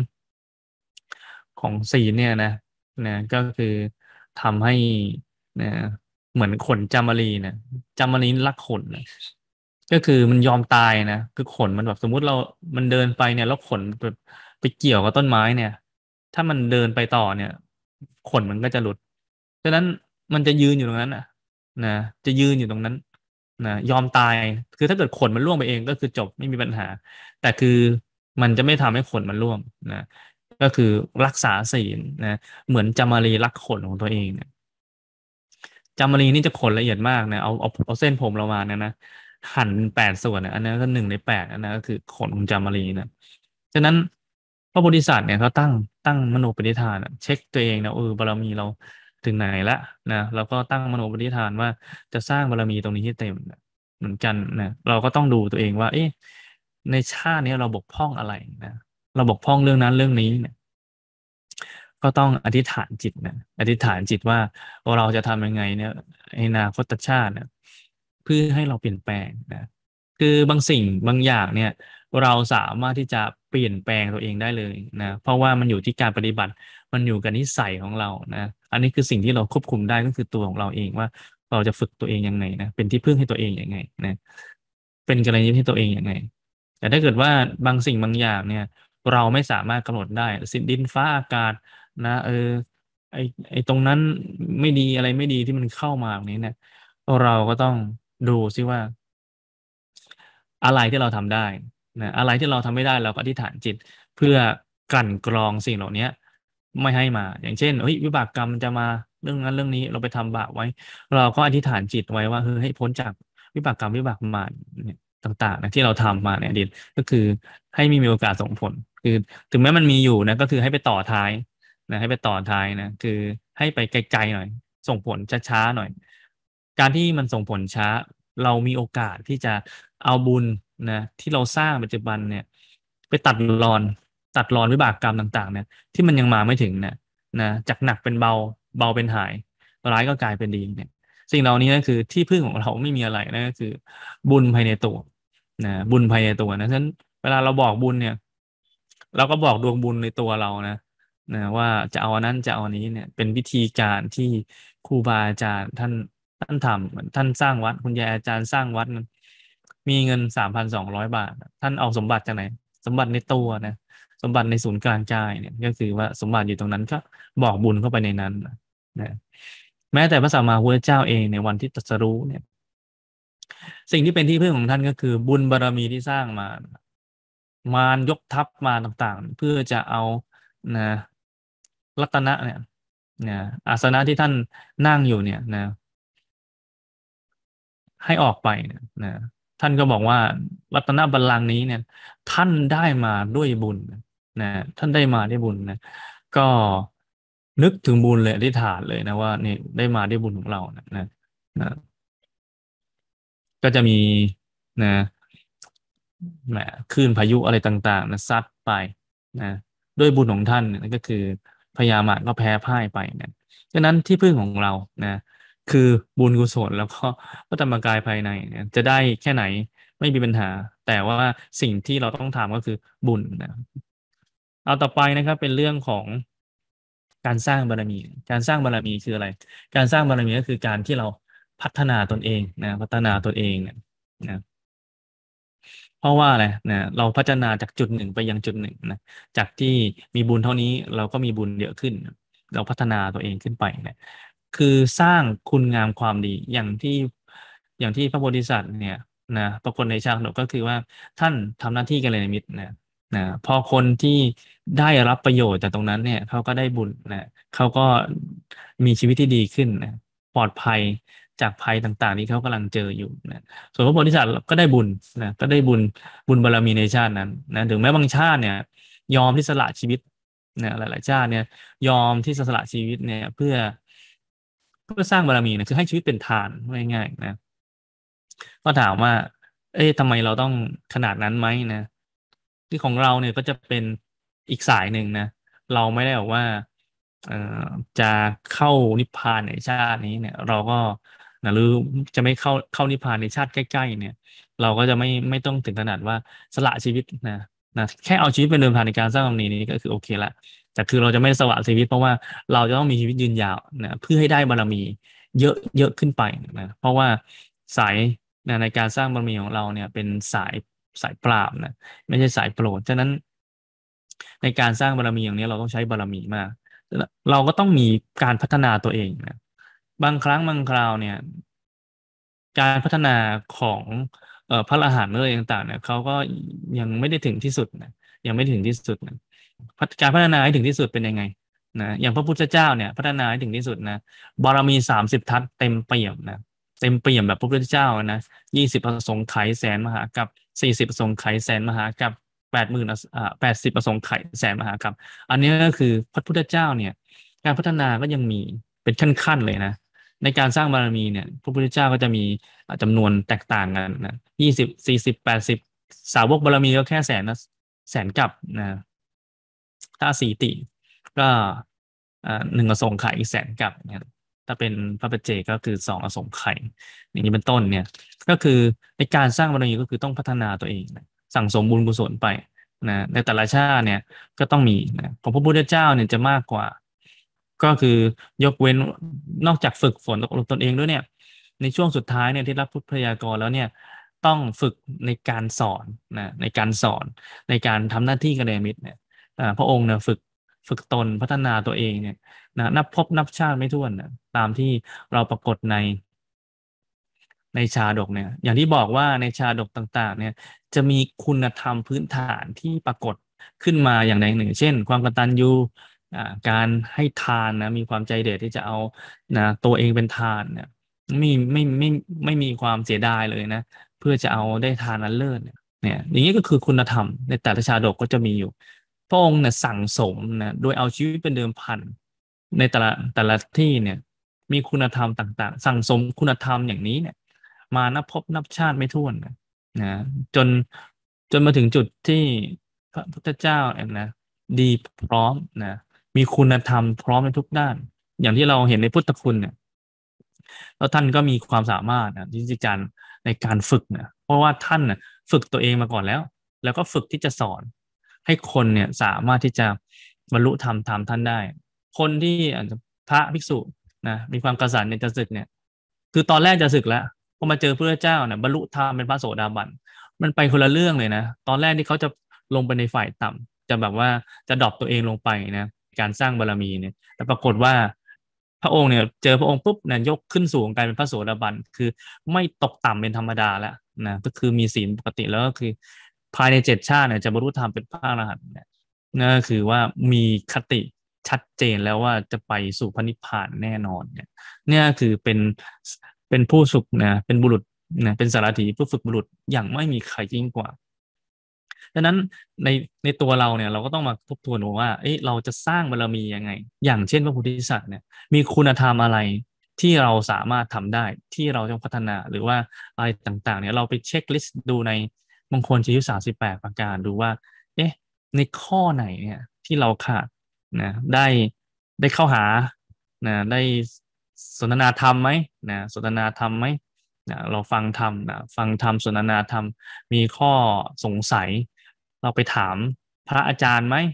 S1: ของศีลเนี่ยนะก็คือทำให้นะเหมือนขนจามรีนะจามรีรักขนนะก็คือมันยอมตายนะคือขนมันแบบสมมุติมันเดินไปเนี่ยแล้วขนแบบไปเกี่ยวกับต้นไม้เนี่ยถ้ามันเดินไปต่อเนี่ยขนมันก็จะหลุดฉะนั้นมันจะยืนอยู่ตรงนั้นนะจะยืนอยู่ตรงนั้นนะยอมตายคือถ้าเกิดขนมันร่วงไปเองก็คือจบไม่มีปัญหาแต่คือมันจะไม่ทำให้ขนมันร่วงนะ ก็คือรักษาศีลนะเหมือนจามารีรักขนของตัวเองเนี่ยจามารีนี่จะขนละเอียดมากนะเอาเส้นผมเรามานะหั่นเป็น8 ส่วนนะอันนั้นก็1 ใน 8อันนั้นก็คือขนของจามารีนะฉะนั้นพระโพธิสัตว์เนี่ยเขาตั้งมโนปณิธานอะเช็คตัวเองนะบารมีเราถึงไหนละนะแล้วก็ตั้งมโนปณิธานว่าจะสร้างบารมีตรงนี้ให้เต็มนะเหมือนกันนะเราก็ต้องดูตัวเองว่าเอ๊ะในชาตินี้เราบกพร่องอะไรนะเราบกพร่องเรื่องนั้นเรื่องนี้เนี่ย ก็ต้องอธิษฐานจิตนะอธิษฐานจิตว่าเราจะทำยังไงเนี่ยในอนาคตชาติเนี่ยเพื่อให้เราเปลี่ยนแปลงนะคือบางสิ่งบางอย่างเนี่ยเราสามารถที่จะเปลี่ยนแปลงตัวเองได้เลยนะเพราะว่ามันอยู่ที่การปฏิบัติมันอยู่กับนิสัยของเรานะอันนี้คือสิ่งที่เราควบคุมได้ก็คือตัวของเราเองว่าเราจะฝึกตัวเองยังไงนะเป็นที่พึ่งให้ตัวเองยังไงนะเป็นกรณีให้ตัวเองยังไงแต่ถ้าเกิดว่าบางสิ่งบางอย่างเนี่ยเราไม่สามารถกำหนดได้สิ่งดินฟ้าอากาศ นะไอไอตรงนั้นไม่ดีอะไรไม่ดีที่มันเข้ามาแบบนี้เนี่ยเราก็ต้องดูซิว่าอะไรที่เราทำได้นะอะไรที่เราทำไม่ได้เราก็อธิษฐานจิตเพื่อกลั่นกรองสิ่งเหล่านี้ไม่ให้มาอย่างเช่นเฮ้ยวิบากกรรมจะมาเรื่องนั้นเรื่องนี้เราไปทำบาปไว้เราก็อธิษฐานจิตไว้ว่าเฮ้ยให้พ้นจากวิบากกรรมวิบากมารเนี่ยต่างๆนะที่เราทำมาในอดีตก็คือให้มีโอกาสส่งผลคือถึงแม้มันมีอยู่นะก็คือให้ไปต่อท้าย นะให้ไปต่อท้ายนะคือให้ไปไกลๆหน่อยส่งผลช้าๆหน่อยการที่มันส่งผลช้าเรามีโอกาสที่จะเอาบุญนะที่เราสร้างปัจจุบันเนี่ยไปตัดรอนวิบากกรรมต่างๆเนี่ยที่มันยังมาไม่ถึงนะจากหนักเป็นเบาเบาเป็นหายร้ายก็กลายเป็นดีเนี่ยสิ่งเหล่านี้ก็คือที่พึ่งของเราไม่มีอะไรนะก็คือบุญภายในตัวนะบุญภายในตัวนะฉะนั้นเวลาเราบอกบุญเนี่ยเราก็บอกดวงบุญในตัวเรานะว่าจะเอาอันนั้นจะเอาอันนี้เนี่ยเป็นวิธีการที่ครูบาอาจารย์ท่านทำเหมือนท่านสร้างวัดคุณยายอาจารย์สร้างวัดนะมีเงิน3,200 บาทท่านเอาสมบัติจากไหนสมบัติในตัวนะสมบัติในศูนย์กลางกายเนี่ยก็คือว่าสมบัติอยู่ตรงนั้นก็บอกบุญเข้าไปในนั้นนะแม้แต่พระสัมมาสัมพุทธเจ้าเองในวันที่ตรัสรู้เนี่ยสิ่งที่เป็นที่พึ่งของท่านก็คือบุญบารมีที่สร้างมา มารยกทัพมาต่างๆเพื่อจะเอานะรัตนะเนี่ยนะอาสนะที่ท่านนั่งอยู่เนี่ยนะให้ออกไปนะท่านก็บอกว่ารัตนบัลลังก์นี้เนี่ยท่านได้มาด้วยบุญนะท่านได้มาด้วยบุญนะก็นึกถึงบุญเลยอธิษฐานเลยนะว่านี่ได้มาด้วยบุญของเรานะ ก็จะมีนะแหมคลื่นพายุอะไรต่างๆนะซัดไปนะด้วยบุญของท่านเนี่ยนั่นก็คือพญามารก็แพ้พ่ายไปนะดังนั้นที่พึ่งของเรานะคือบุญกุศลแล้วก็พระธรรมกายภายในเนี่ยจะได้แค่ไหนไม่มีปัญหาแต่ว่าสิ่งที่เราต้องทำก็คือบุญนะเอาต่อไปนะครับเป็นเรื่องของการสร้างบารมีการสร้างบารมีคืออะไรการสร้างบารมีก็คือการที่เราพัฒนาตนเองนะพัฒนาตนเองเนี่ยนะ เพราะว่าอะไรนะเราพัฒนาจากจุดหนึ่งไปยังจุดหนึ่งนะจากที่มีบุญเท่านี้เราก็มีบุญเยอะขึ้นเราพัฒนาตัวเองขึ้นไปนะคือสร้างคุณงามความดีอย่างที่พระโพธิสัตว์เนี่ยนะปรากฏในชาดกก็คือว่าท่านทำหน้าที่กัลยาณมิตรนะพอคนที่ได้รับประโยชน์จากตรงนั้นเนี่ยเขาก็ได้บุญนะเขาก็มีชีวิตที่ดีขึ้นนะปลอดภัยจากภัยต่างๆที่เขากำลังเจออยู่นะ ส่วนพระโพธิสัตว์ก็ได้บุญนะก็ได้บุญบารมีในชาตินั้นนะถึงแม้บางชาติเนี่ยยอมที่สละชีวิตนะหลายๆชาติเนี่ยยอมที่จะสละชีวิตเนี่ยเพื่อสร้างบารมีนะคือให้ชีวิตเป็นทานง่ายๆนะก็ถามว่าเอ๊ะทำไมเราต้องขนาดนั้นไหมนะที่ของเราเนี่ยก็จะเป็นอีกสายหนึ่งนะเราไม่ได้บอกว่าเอ่อจะเข้านิพพานในชาตินี้เนี่ยเราก็นะหรือจะไม่เข้านิพพานในชาติใกล้ๆเนี่ยเราก็จะไม่ต้องถึงขนาดว่าสละชีวิตนะแค่เอาชีวิตเป็นเดิมพันในการสร้างบารมีนี้ก็คือโอเคละแต่คือเราจะไม่สละชีวิตเพราะว่าเราจะต้องมีชีวิตยืนยาวนะเพื่อให้ได้บารมีเยอะเยอะขึ้นไปนะเพราะว่าสายนะในการสร้างบารมีของเราเนี่ยเป็นสายปราบนะไม่ใช่สายโปรดฉะนั้นในการสร้างบารมีอย่างนี้เราต้องใช้บารมีมากเราก็ต้องมีการพัฒนาตัวเองนะบางครั้งบางคราวเนี่ยการพัฒนาของพระอรหันต์อะไรต่างๆเนี่ยเขาก็ยังไม่ได้ถึงที่สุดนะยังไม่ถึงที่สุดนะการพัฒนาให้ถึงที่สุดเป็นยังไงนะอย่างพระพุทธเจ้าเนี่ยพัฒนาให้ถึงที่สุดนะบารมี30 ทัศน์เต็มเปี่ยมนะเต็มเปี่ยมแบบพระพุทธเจ้านะ20ประสงค์ไขยแสนมหากัป40ประสงค์ไขยแสนมหากัป80,00080ประสงค์ไขยแสนมหากัปอันนี้ก็คือพระพุทธเจ้าเนี่ยการพัฒนาก็ยังมีเป็นขั้นๆเลยนะในการสร้างบารมีเนี่ยพระพุทธเจ้าก็จะมีจำนวนแตกต่างกันนะ204080สาวกบารมีก็แค่แสนนะแสนกับนะถ้าสี่ติก็1อสงไขยอีกแสนกับเนี่ยถ้าเป็นพระปัจเจกก็คือ2อสงไขยอย่างนี้เป็นต้นเนี่ยก็คือในการสร้างบารมีก็คือต้องพัฒนาตัวเองนะสั่งสมบุญกุศลไปนะในแต่ละชาติเนี่ยก็ต้องมีนะของพระพุทธเจ้าเนี่ยจะมากกว่าก็คือยกเว้นนอกจากฝึกฝนอบรมตนเองด้วยเนี่ยในช่วงสุดท้ายเนี่ยที่รับพุทธพยากรแล้วเนี่ยต้องฝึกในการสอนในการสอนในการทำหน้าที่กัลยาณมิตรเนี่ยพระองค์เนี่ยฝึกตนพัฒนาตัวเองเนี่ยนับพบนับชาติไม่ถ้วนนะตามที่เราปรากฏในชาดกเนี่ยอย่างที่บอกว่าในชาดกต่างๆเนี่ยจะมีคุณธรรมพื้นฐานที่ปรากฏขึ้นมาอย่างใดหนึ่งเช่นความกตัญญูการให้ทานนะมีความใจเด็ดที่จะเอาตัวเองเป็นทานเนี่ยไม่มีความเสียดายเลยนะเพื่อจะเอาได้ทานนั้นเลิศเนี่ยอย่างนี้ก็คือคุณธรรมในแต่ละชาดกก็จะมีอยู่พระองค์เนี่ยสั่งสมนะโดยเอาชีวิตเป็นเดิมพันในแต่ละที่เนี่ยมีคุณธรรมต่างๆสั่งสมคุณธรรมอย่างนี้เนี่ย มานับพบนับชาติไม่ถ้วนนะจนจนมาถึงจุดที่พระพุทธเจ้าเนี่ยนะดีพร้อมนะมีคุณธรรมพร้อมในทุกด้านอย่างที่เราเห็นในพุทธคุณเนี่ยแล้วท่านก็มีความสามารถนะที่จะการในการฝึกนะเพราะว่าท่านนะฝึกตัวเองมาก่อนแล้วก็ฝึกที่จะสอนให้คนเนี่ยสามารถที่จะบรรลุธรรมตามท่านได้คนที่อาจจะพระภิกษุนะมีความกระสันในจะศึกเนี่ยคือตอนแรกจะศึกแล้ว พอมาเจอพระเจ้าเนี่ยบรรลุธรรมเป็นพระโสดาบันมันไปคนละเรื่องเลยนะตอนแรกที่เขาจะลงไปในฝ่ายต่ำจะแบบว่าจะดรอปตัวเองลงไปนะการสร้างบารมีเนี่ยแต่ปรากฏว่าพระองค์เนี่ยเจอพระองค์ปุ๊บเนี่ยยกขึ้นสูงกลายเป็นพระโสดาบันคือไม่ตกต่ำเป็นธรรมดาแล้วนะก็คือมีศีลปกติแล้วก็คือภายใน7 ชาติเนี่ยจะบรรลุธรรมเป็นพระอรหันต์เนี่ยนั่นก็คือว่ามีคติชัดเจนแล้วว่าจะไปสู่พระนิพพานแน่นอนเนี่ยคือเป็นผู้ฝึกนะเป็นบุรุษนะเป็นสารถีผู้ฝึกบุรุษอย่างไม่มีใครยิ่งกว่าดังนั้นในในตัวเราเนี่ยเราก็ต้องมาทบทวนว่าเอ้ยเราจะสร้างบารมียังไงอย่างเช่นพระโพธิสัตว์เนี่ยมีคุณธรรมอะไรที่เราสามารถทำได้ที่เราต้องพัฒนาหรือว่าอะไรต่างๆเนี่ยเราไปเช็คลิสต์ดูในมงคลชีวิต38ประการดูว่าเอ๊ะในข้อไหนเนี่ยที่เราขาดนะได้เข้าหาได้สนทนาธรรมไหมสนทนาธรรมไหมเราฟังธรรมฟังธรรมสนทนาธรรมมีข้อสงสัยเราไปถามพระอาจารย์ไหม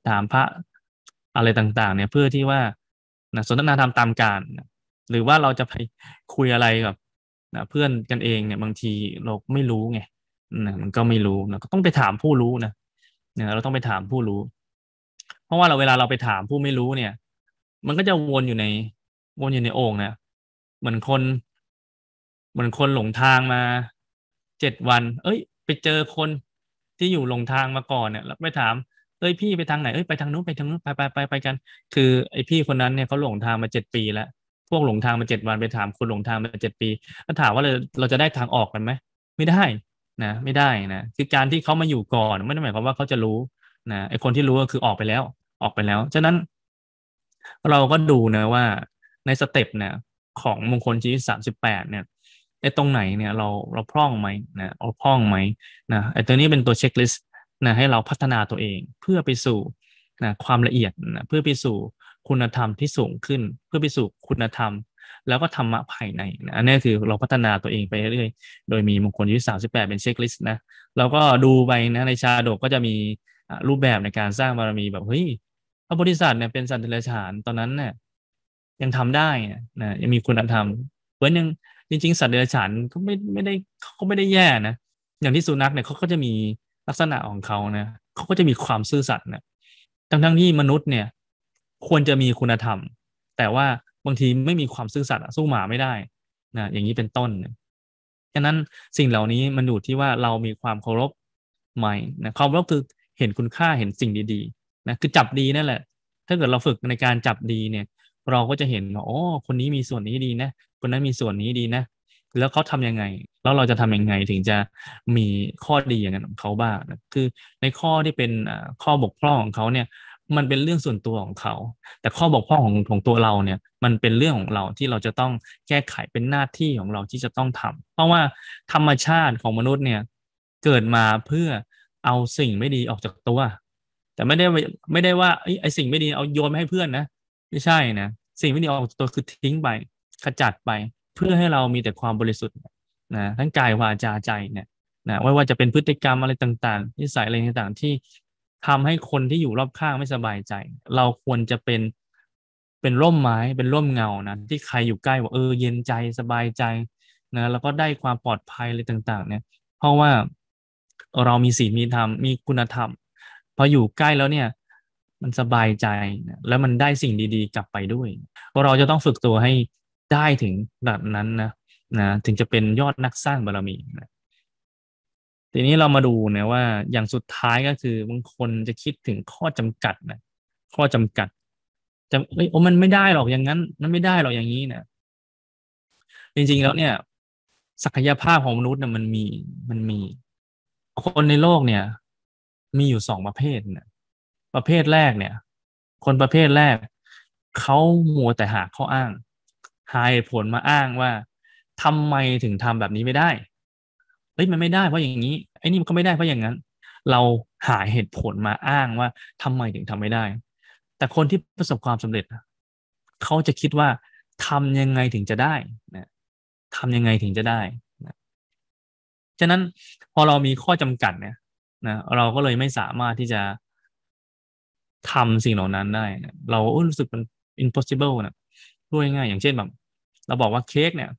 S1: ถามพระอะไรต่างๆเนี่ยเพื่อที่ว่าสนทนาธรรมตามการหรือว่าเราจะไปคุยอะไรกับเพื่อนกันเองเนี่ยบางทีเราไม่รู้ไงมันก็ไม่รู้ก็ต้องไปถามผู้รู้เราต้องไปถามผู้รู้เพราะว่าเวลาเราไปถามผู้ไม่รู้เนี่ยมันก็จะวนอยู่ในโอ่งนะเหมือนคนเหมือนคนหลงทางมา7 วันเอ้ยไปเจอคนที่อยู่หลงทางมาก่อนเนี่ยแล้วไปถามเอ้ยพี่ไปทางไหนเอ้ยไปทางนู้นไปทางนู้นไปกันคือไอ้พี่คนนั้นเนี่ยเขาหลงทางมา7 ปีแล้วพวกหลงทางมา7 วันไปถามคนหลงทางมา7 ปีก็ถามว่าเราจะได้ทางออกกันไหมไม่ได้ไม่ได้คือการที่เขามาอยู่ก่อนไม่ได้หมายความว่าเขาจะรู้ไอ้คนที่รู้ก็คือออกไปแล้วฉะนั้นเราก็ดูนะว่าในสเต็ปเนี่ยของมงคลชีวิต38เนี่ยไอ้ตรงไหนเนี่ยเราพร่องไหมเราพร่องไหมไอ้ตัวนี้เป็นตัวเช็คลิสต์ให้เราพัฒนาตัวเองเพื่อไปสู่ความละเอียดเพื่อไปสู่คุณธรรมที่สูงขึ้นเพื่อไปสู่คุณธรรมแล้วก็ธรรมะภายในอันนี้คือเราพัฒนาตัวเองไปเรื่อยๆโดยมีมงคลชีวิต38เป็นเช็คลิสต์เราก็ดูไปในชาดกก็จะมีรูปแบบในการสร้างบารมีแบบเฮ้ยพระโพธิสัตว์เนี่ยเป็นสัตว์เดรัจฉานตอนนั้นเนี่ยยังทำได้ยังมีคุณธรรมเพราะยังจริงๆสัตว์เดรัจฉานก็ไม่ได้เขาไม่ได้แย่นะอย่างที่สุนัขเนี่ยเขาก็จะมีลักษณะของเขานะเขาก็จะมีความซื่อสัตย์นะทั้งที่มนุษย์เนี่ยควรจะมีคุณธรรมแต่ว่าบางทีไม่มีความซื่อสัตย์สู้หมาไม่ได้อย่างนี้เป็นต้นฉะนั้นสิ่งเหล่านี้มันอยู่ที่ว่าเรามีความเคารพไหมความเคารพคือเห็นคุณค่าเห็นสิ่งดีๆคือจับดีนั่นแหละถ้าเกิดเราฝึกในการจับดีเนี่ยเราก็จะเห็นว่าโอ้คนนี้มีส่วนนี้ดีนะคนนั้นมีส่วนนี้ดีนะแล้วเขาทำยังไงแล้วเราจะทำยังไงถึงจะมีข้อดีอย่างนั้นของเขาบ้างคือในข้อที่เป็นข้อบกพร่องของเขาเนี่ยมันเป็นเรื่องส่วนตัวของเขาแต่ข้อบกพร่องของตัวเราเนี่ยมันเป็นเรื่องของเราที่เราจะต้องแก้ไขเป็นหน้าที่ของเราที่จะต้องทำเพราะว่าธรรมชาติของมนุษย์เนี่ยเกิดมาเพื่อเอาสิ่งไม่ดีออกจากตัวแต่ไม่ได้ว่าไอ้สิ่งไม่ดีเอาโยนไปให้เพื่อนนะไม่ใช่นะสิ่งไม่ดีออกจากตัวคือทิ้งไปขจัดไปเพื่อให้เรามีแต่ความบริสุทธิ์ทั้งกายวาจาใจเนี่ยไม่ว่าจะเป็นพฤติกรรมอะไรต่างๆนิสัยอะไรต่างๆที่ทำให้คนที่อยู่รอบข้างไม่สบายใจเราควรจะเป็นร่มไม้เป็นร่มเงานะที่ใครอยู่ใกล้ว่าเย็นใจสบายใจแล้วก็ได้ความปลอดภัยอะไรต่างๆเนี่ยเพราะว่าเรามีศีลมีธรรมมีคุณธรรมพออยู่ใกล้แล้วเนี่ยมันสบายใจแล้วมันได้สิ่งดีๆกลับไปด้วยเพราะเราจะต้องฝึกตัวให้ได้ถึงแบบนั้นถึงจะเป็นยอดนักสร้างบารมีทีนี้เรามาดูนะว่าอย่างสุดท้ายก็คือบางคนจะคิดถึงข้อจำกัดข้อจำกัดมันไม่ได้หรอกอย่างนั้นมันไม่ได้หรอกอย่างนี้จริงๆแล้วเนี่ยศักยภาพของมนุษย์เนี่ยมันมีคนในโลกเนี่ยมีอยู่2 ประเภทประเภทแรกเนี่ยคนประเภทแรกเขามัวแต่หาข้ออ้างหาเหตุผลมาอ้างว่าทำไมถึงทำแบบนี้ไม่ได้เฮ้ยมันไม่ได้เพราะอย่างนี้ไอ้นี่มันก็ไม่ได้เพราะอย่างนั้นเราหาเหตุผลมาอ้างว่าทำไมถึงทำไม่ได้แต่คนที่ประสบความสำเร็จเขาจะคิดว่าทำยังไงถึงจะได้นะทำยังไงถึงจะได้นะฉะนั้นพอเรามีข้อจำกัดเนี่ยเราก็เลยไม่สามารถที่จะทำสิ่งเหล่านั้นได้นะเรารู้สึกมัน impossible นะพูดง่ายๆอย่างเช่นแบบเราบอกว่าเค้กเนี่ย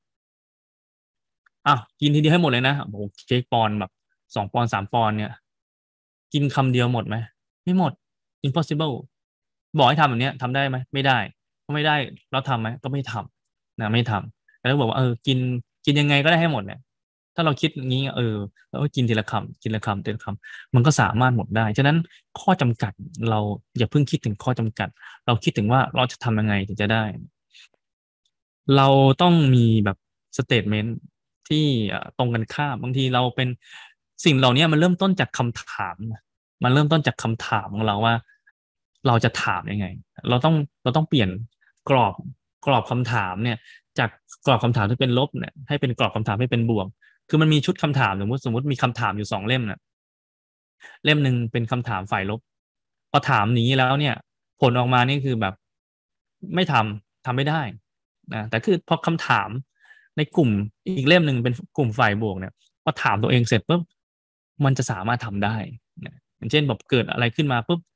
S1: กินทีเดียวให้หมดเลยนะโอ้โหเค้กปอนด์แบบ2 ปอนด์3 ปอนด์เนี่ยกินคำเดียวหมดไหมไม่หมด impossible บอกให้ทำแบบเนี้ยทำได้ไหมไม่ได้ก็ไม่ได้เราทำไหมก็ไม่ทำไม่ทำแล้วบอกว่ากินยังไงก็ได้ให้หมดเนี่ยถ้าเราคิดอย่างนี้เราก็กินทีละคำทีละคำทีละคำมันก็สามารถหมดได้ฉะนั้นข้อจำกัดเราอย่าเพิ่งคิดถึงข้อจำกัดเราคิดถึงว่าเราจะทำยังไงถึงจะได้เราต้องมีแบบสเตทเมนต์ที่ตรงกันข้ามบางทีเราเป็นสิ่งเหล่านี้มันเริ่มต้นจากคำถามมันเริ่มต้นจากคำถามของเราว่าเราจะถามยังไงเราต้องเปลี่ยนกรอบกรอบคำถามเนี่ยจากกรอบคำถามที่เป็นลบเนี่ยให้เป็นกรอบคำถามให้เป็นบวกคือมันมีชุดคำถามสมมติมีคำถามอยู่2 เล่มเนี่ยเล่มหนึ่งเป็นคำถามฝ่ายลบพอถามนี้แล้วเนี่ยผลออกมานี่คือแบบไม่ทำไม่ได้แต่คือพอคำถามในกลุ่มอีกเล่มหนึ่งเป็นกลุ่มฝ่ายบวกเนี่ยพอถามตัวเองเสร็จปุ๊บมันจะสามารถทำได้อย่างเช่นแบบเกิดอะไรขึ้นมาปุ๊บ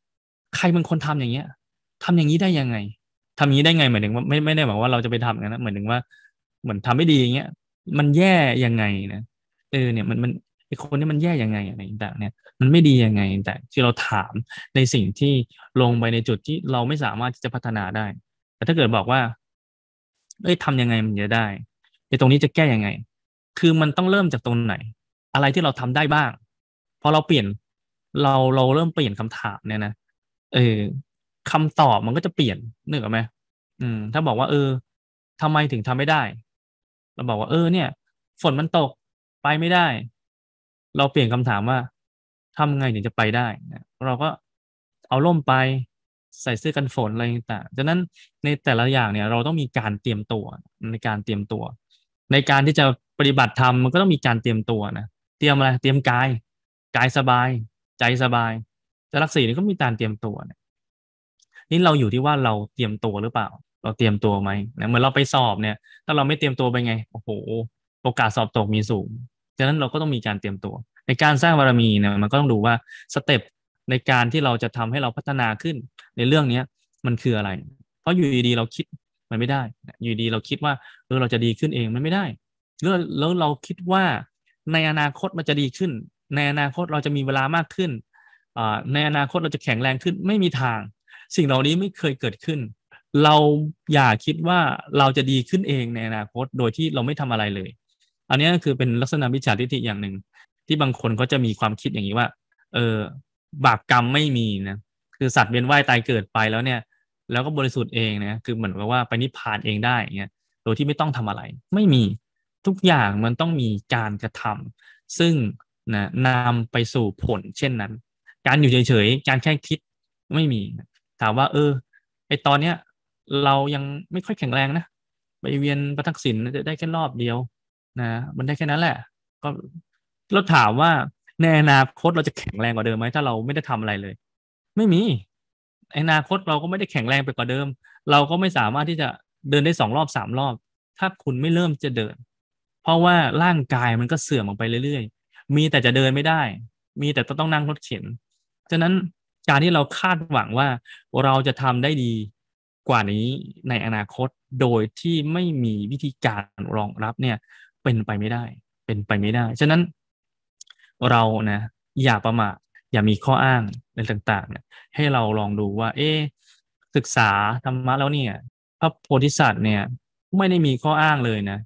S1: ใครเป็นคนทำอย่างเงี้ยทำอย่างนี้ได้ยังไงทำอย่างนี้ได้ไงหมายถึงว่าไม่ได้หมายว่าเราจะไปทำอย่างนั้นนะหมายถึงว่าเหมือนทำไม่ดีอย่างเงี้ยมันแย่ยังไงนะเนี่ยมันไอคนนี้มันแย่ยังไงอะไรต่างๆเนี่ยมันไม่ดียังไงแต่ที่เราถามในสิ่งที่ลงไปในจุดที่เราไม่สามารถที่จะพัฒนาได้แต่ถ้าเกิดบอกว่าเอ้ยทำยังไงมันจะได้ไอ้ตรงนี้จะแก้ยังไงคือมันต้องเริ่มจากตรงไหนอะไรที่เราทำได้บ้างพอเราเปลี่ยนเราเริ่มเปลี่ยนคำถามเนี่ยนะเออคำตอบมันก็จะเปลี่ยนนึกออกไหมถ้าบอกว่าทำไมถึงทำไม่ได้เราบอกว่าเนี่ยฝนมันตกไปไม่ได้เราเปลี่ยนคำถามว่าทำไงถึงจะไปได้นะเราก็เอาร่มไปใส่เสื้อกันฝนอะไรต่างๆดังนั้นในแต่ละอย่างเนี่ยเราต้องมีการเตรียมตัวในการเตรียมตัวในการที่จะปฏิบัติธรรมมันก็ต้องมีการเตรียมตัวนะเตรียมอะไรเตรียมกายสบายใจสบายแต่ลักษณะนี้ก็มีการเตรียมตัวนะ นี่เราอยู่ที่ว่าเราเตรียมตัวหรือเปล่าเราเตรียมตัวไหมนะเหมือนเราไปสอบเนี่ยถ้าเราไม่เตรียมตัวไปไงโอ้โหโอกาสสอบตกมีสูงฉะนั้นเราก็ต้องมีการเตรียมตัวในการสร้างบารมีเนี่ยมันก็ต้องดูว่าสเต็ปในการที่เราจะทำให้เราพัฒนาขึ้นในเรื่องเนี้ยมันคืออะไรเพราะอยู่ดีๆเราคิดมันไม่ได้อยู่ดีเราคิดว่าเราจะดีขึ้นเองมันไม่ได้แล้วเราคิดว่าในอนาคตมันจะดีขึ้นในอนาคตเราจะมีเวลามากขึ้นในอนาคตเราจะแข็งแรงขึ้นไม่มีทาง สิ่งเหล่านี้ไม่เคยเกิดขึ้น เราอย่าคิดว่าเราจะดีขึ้นเองในอนาคตโดยที่เราไม่ทำอะไรเลย อันนี้คือเป็นลักษณะมิจฉาทิฏฐิอย่างหนึ่งที่บางคนก็จะมีความคิดอย่างนี้ว่าเออบาปกรรมไม่มีนะคือสัตว์เวียนว่ายตายเกิดไปแล้วเนี่ยแล้วก็บริสุทธิ์เองนะคือเหมือนกับว่าไปนิพพานเองได้เงี้ยโดยที่ไม่ต้องทำอะไรไม่มีทุกอย่างมันต้องมีการกระทำซึ่งนะนำไปสู่ผลเช่นนั้นการอยู่เฉยๆการแค่คิดไม่มี ถามว่าไอตอนเนี้ยเรายังไม่ค่อยแข็งแรงนะไปเวียนพระทักษิณได้แค่รอบเดียวนะมันได้แค่นั้นแหละก็เราถามว่าในอนาคตเราจะแข็งแรงกว่าเดิมไหมถ้าเราไม่ได้ทำอะไรเลยไม่มีอนาคตเราก็ไม่ได้แข็งแรงไปกว่าเดิมเราก็ไม่สามารถที่จะเดินได้2 รอบ3 รอบถ้าคุณไม่เริ่มจะเดินเพราะว่าร่างกายมันก็เสื่อมออกไปเรื่อยๆมีแต่จะเดินไม่ได้มีแต่ต้องนั่งรถเข็นฉะนั้นการที่เราคาดหวังว่า เราจะทำได้ดีกว่านี้ในอนาคตโดยที่ไม่มีวิธีการรองรับเนี่ยเป็นไปไม่ได้เป็นไปไม่ได้ฉะนั้นเรานะอย่าประมาทอย่ามีข้ออ้างในต่างๆเนี่ยให้เราลองดูว่าศึกษาธรรมะแล้วเนี่ยพระโพธิสัตว์เนี่ยไม่ได้มีข้ออ้างเลยนะ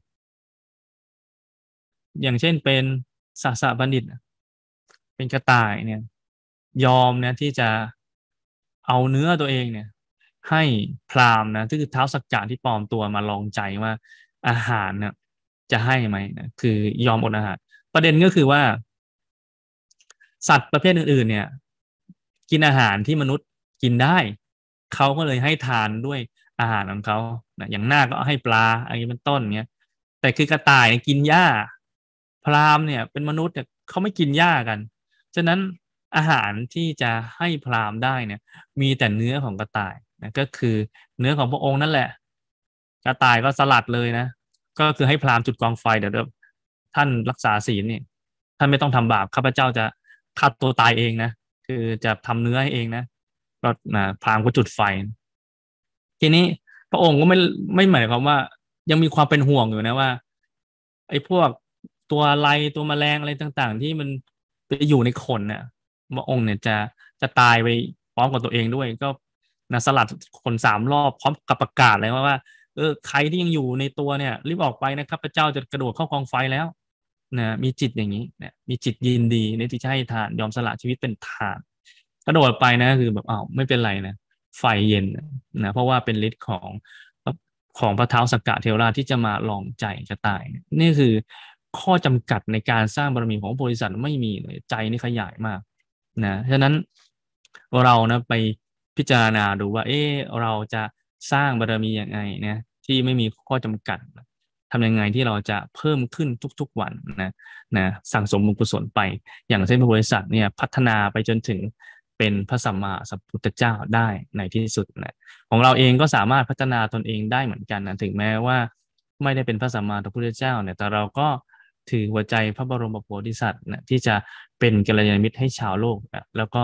S1: อย่างเช่นเป็นสสบัณฑิตเป็นกระต่ายเนี่ยยอมนะที่จะเอาเนื้อตัวเองเนี่ยให้พราหมณ์นะที่คือท้าวสักกะที่ปลอมตัวมาลองใจว่าอาหารเนี่ยจะให้ไหมนะคือยอมอดอาหารประเด็นก็คือว่าสัตว์ประเภทอื่นๆเนี่ยกินอาหารที่มนุษย์กินได้เขาก็เลยให้ทานด้วยอาหารของเขานะอย่างนาคก็ให้ปลาอันนี้เป็นต้นเงี้ยแต่คือกระต่ายเนี่ยกินหญ้าพราหมณ์เนี่ยเป็นมนุษย์เนี่ยเขาไม่กินหญ้ากันฉะนั้นอาหารที่จะให้พราหมณ์ได้เนี่ยมีแต่เนื้อของกระต่ายนะก็คือเนื้อของพระองค์นั่นแหละกระต่ายก็สลัดเลยนะก็คือให้พราหมณ์จุดกองไฟเดี๋ยวท่านรักษาศีลนี่ท่านไม่ต้องทำบาปข้าพเจ้าจะฆ่าตัวตายเองนะคือจะทำเนื้อให้เองนะก็พราหมณ์ก็จุดไฟทีนี้พระองค์ก็ไม่หมายความว่ายังมีความเป็นห่วงอยู่นะว่าไอ้พวกตัวอะไรตัวแมลงอะไรต่างๆที่มันไปอยู่ในขนเนี่ยพระองค์เนี่ยจะตายไปพร้อมกับตัวเองด้วยก็สลัดขน3 รอบพร้อมกับประกาศเลยว่าใครที่ยังอยู่ในตัวเนี่ยรีบออกไปนะครับพระเจ้าจะกระโดดเข้ากองไฟแล้วนะมีจิตอย่างนี้เนี่ยมีจิตยินดีในที่จะให้ทานยอมสละชีวิตเป็นทานกระโดดไปนะคือแบบอ้าวไม่เป็นไรนะไฟเย็นนะเพราะว่าเป็นฤทธิ์ของพระเท้าวสักกะเทวราชที่จะมาลองใจจะตายนี่คือข้อจำกัดในการสร้างบารมีของบริษัทไม่มีเลยใจนี่ขยายมากนะฉะนั้นเรานะไปพิจารณาดูว่าเราจะสร้างบารมียังไงเนี่ยที่ไม่มีข้อจำกัดทำยังไงที่เราจะเพิ่มขึ้นทุกๆวันนะสั่งสมบุญกุศลไปอย่างเช่นพระบริษัทเนี่ยพัฒนาไปจนถึงเป็นพระสัมมาสัมพุทธเจ้าได้ในที่สุดนะของเราเองก็สามารถพัฒนาตนเองได้เหมือนกันนะถึงแม้ว่าไม่ได้เป็นพระสัมมาสัมพุทธเจ้าเนี่ยแต่เราก็ถือหัวใจพระบรมโพธิสัตว์นะที่จะเป็นกัลยาณมิตรให้ชาวโลกนะแล้วก็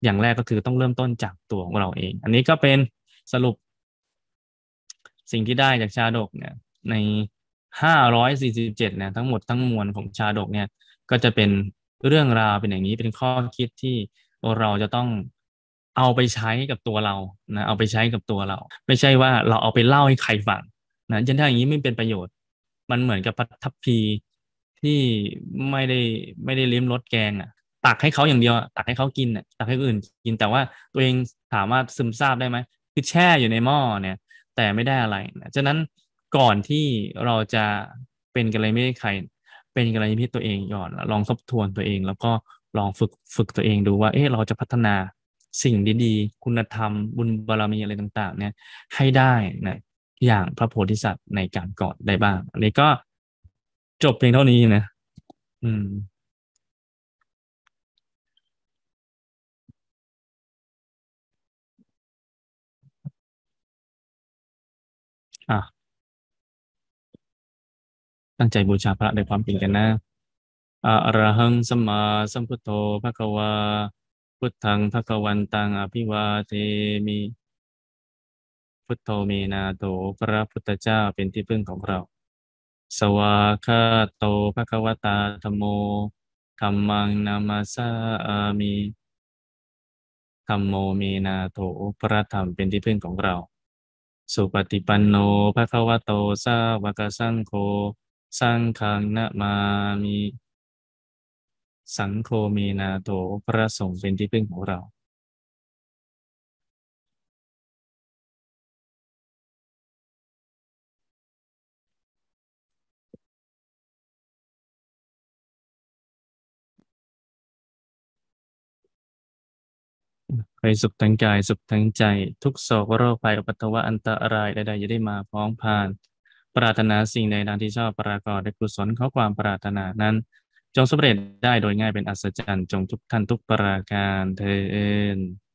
S1: อย่างแรกก็คือต้องเริ่มต้นจากตัวของเราเองอันนี้ก็เป็นสรุปสิ่งที่ได้จากชาดกเนี่ยใน547เนี่ยทั้งหมดทั้งมวลของชาดกเนี่ยก็จะเป็นเรื่องราวเป็นอย่างนี้เป็นข้อคิดที่เราจะต้องเอาไปใช้กับตัวเรานะเอาไปใช้กับตัวเราไม่ใช่ว่าเราเอาไปเล่าให้ใครฟังนะฉะนั้นถ้าอย่างนี้ไม่เป็นประโยชน์มันเหมือนกับทัพพีที่ไม่ได้ไม่ได้ลิ้มรสแกงอ่ะตักให้เขาอย่างเดียวอะตักให้เขากินอ่ะตักให้คนอื่นกินแต่ว่าตัวเองถามว่าซึมซาบได้ไหมคือแช่อยู่ในหม้อเนี่ย แต่ไม่ได้อะไรนะฉะนั้นก่อนที่เราจะเป็นกัลยาณมิตรใครเป็นกัลยาณมิตรตัวเองก่อนลองทบทวนตัวเองแล้วก็ลองฝึกตัวเองดูว่าเอ๊ะเราจะพัฒนาสิ่งดีๆคุณธรรมบุญบารมีอะไรต่างๆเนี่ยให้ได้นะอย่างพระโพธิสัตว์ในการก่อนได้บ้างอันนี้ก็จบเพียงเท่านี้นะอืมอ่ะตั้งใจบูชาพระด้วยความเพียรกันนะอะระหังสัมมาสัมพุทโธภะคะวาพุทธังภะคะวันตังอภิวาเทมิ พุทโธเมนาโตพระพุทธเจ้าเป็นที่พึ่งของเราสวากขาโตภะคะวตาธัมโมธัมมังนามาสามิธัมโมเมนาโถพระธรรมเป็นที่พึ่งของเราสุปฏิปันโนภะคะวะโตสาวกสังโฆสังฆังนะมามิสังโฆเมนาโถพระสงฆ์เป็นที่พึ่งของเรา ให้สุขทั้งกายสุขทั้งใจทุกโศกโรคภัยอุปัตตวะอันตรายใดๆอย่าได้มาพ้องพานปรารถนาสิ่งใดดังที่ชอบประกอบในกุศลข้อความปรารถนานั้นจงสำเร็จได้โดยง่ายเป็นอัศจรรย์จงทุกท่านทุกประการเทอญ